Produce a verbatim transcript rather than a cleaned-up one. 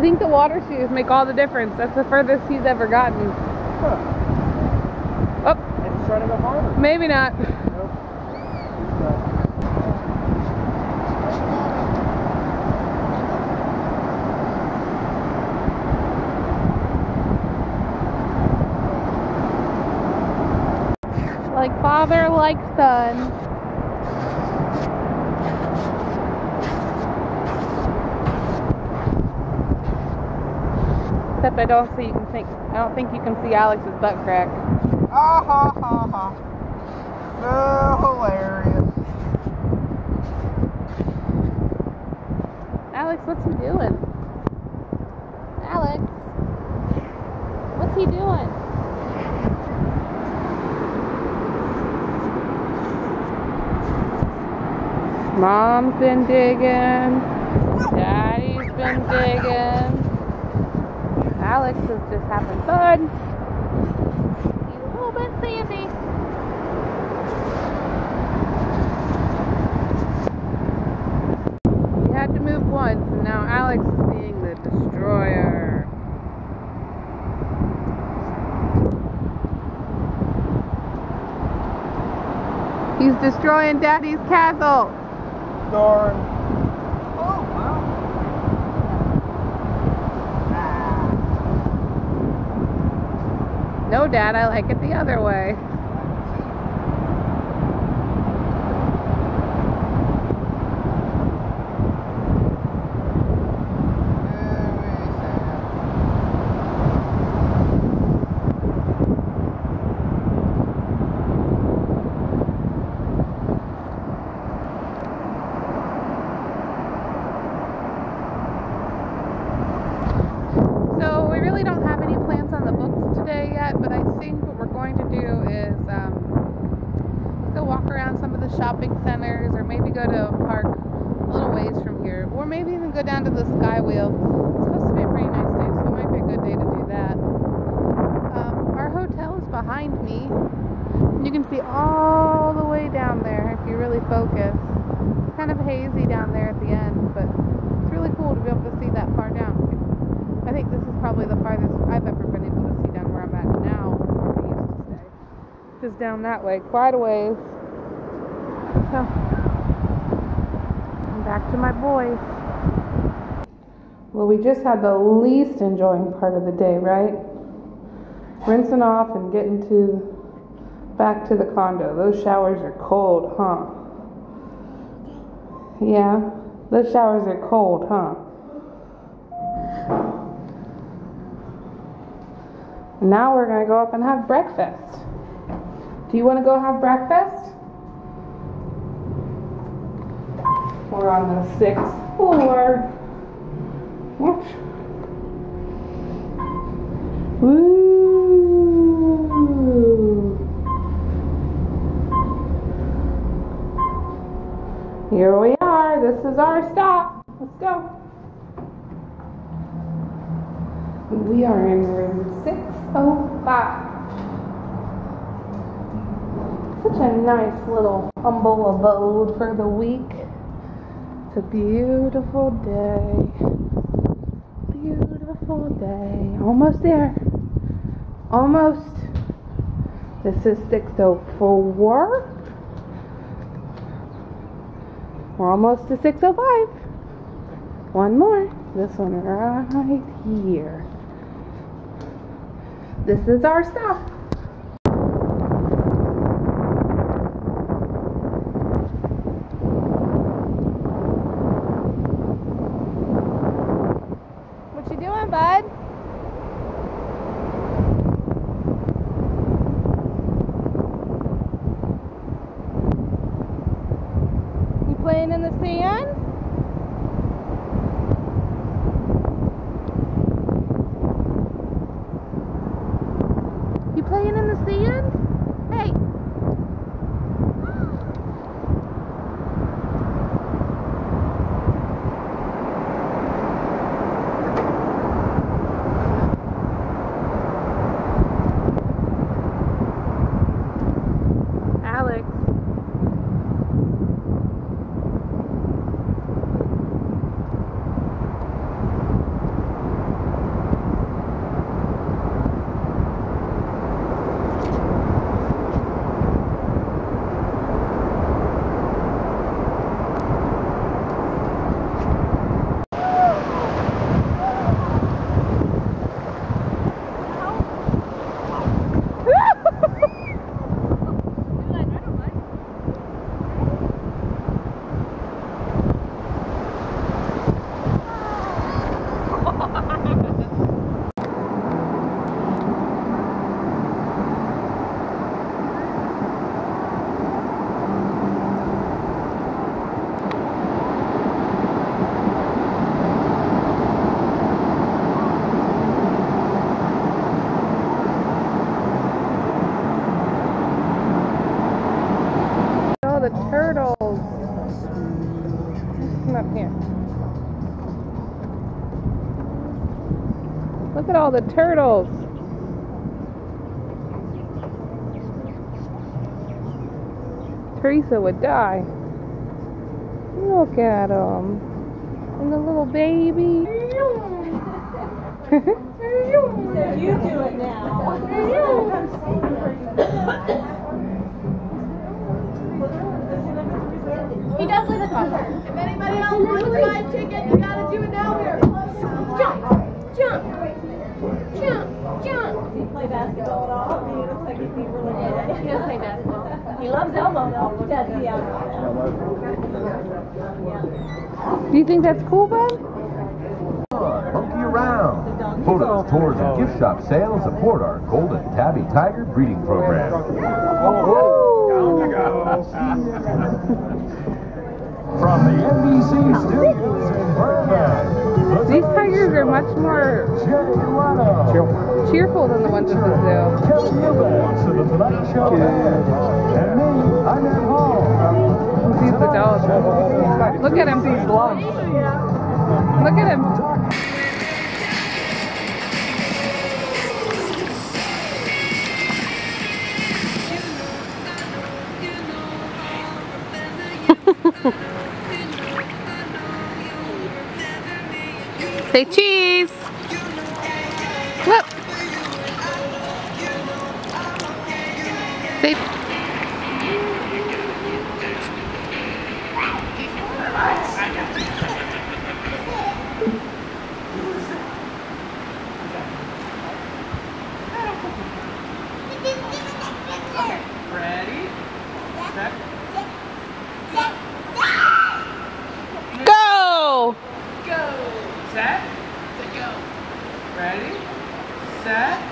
think the water shoes make all the difference. That's the furthest he's ever gotten. Huh. Oh. And he's trying to go farther. Maybe not. Nope. Like father, like son. Except I don't see you can think I don't think you can see Alex's butt crack. Ah ha ha ha. So hilarious. Alex, what's he doing? Alex, what's he doing? Mom's been digging. Daddy's been digging. Alex is just having fun. He's a little bit sandy. We had to move once, and now Alex is being the destroyer. He's destroying Daddy's castle. Darn. Oh, wow. No, Dad, I like it the other way. We don't have any plans on the books today yet, but I think what we're going to do is um, go walk around some of the shopping centers, or maybe go to a park a little ways from here, or maybe even go down to the Skywheel. It's supposed to be a pretty nice day, so it might be a good day to do that. Um, our hotel is behind me. You can see all the way down there if you really focus. It's kind of hazy down there at the end, but it's really cool to be able to see that far down. I think this is probably the farthest I've ever been able to see down where I'm at now, where I used to stay. Just down that way, quite a ways. So, I'm back to my boys. Well, we just had the least enjoying part of the day, right? Rinsing off and getting to back to the condo. Those showers are cold, huh? Yeah, those showers are cold, huh? Now we're going to go up and have breakfast. Do you want to go have breakfast? We're on the sixth floor. Whoops. Woo! Here we are. This is our stop. Let's go. We are in room six oh five. Such a nice little humble abode for the week. It's a beautiful day. Beautiful day. Almost there. Almost. This is six oh four. We're almost to six oh five. One more. This one right here. This is our stop. What you doing, bud? You playing in the sand? Look at all the turtles. Teresa would die. Look at them. And the little baby. You do it now. He does live at home. If anybody else wants to buy a ticket, you gotta do it now. Here. Jump, jump, jump, jump. Does he play basketball at all? He looks like he'd be really good. He does play basketball. He loves Elmo though. Does he? Yeah. Do you think that's cool, bud? Monkey around. Photos, tours, and gift shop sales support our Golden Tabby Tiger breeding program. From the N B C studios in Burbank. These tigers are much more cheerful than the ones at the zoo. He's the dog. Look at him. Look at him. Say cheese. Look. Say. Okay, ready? Set. Go. Go. Set. Go. Ready? Set.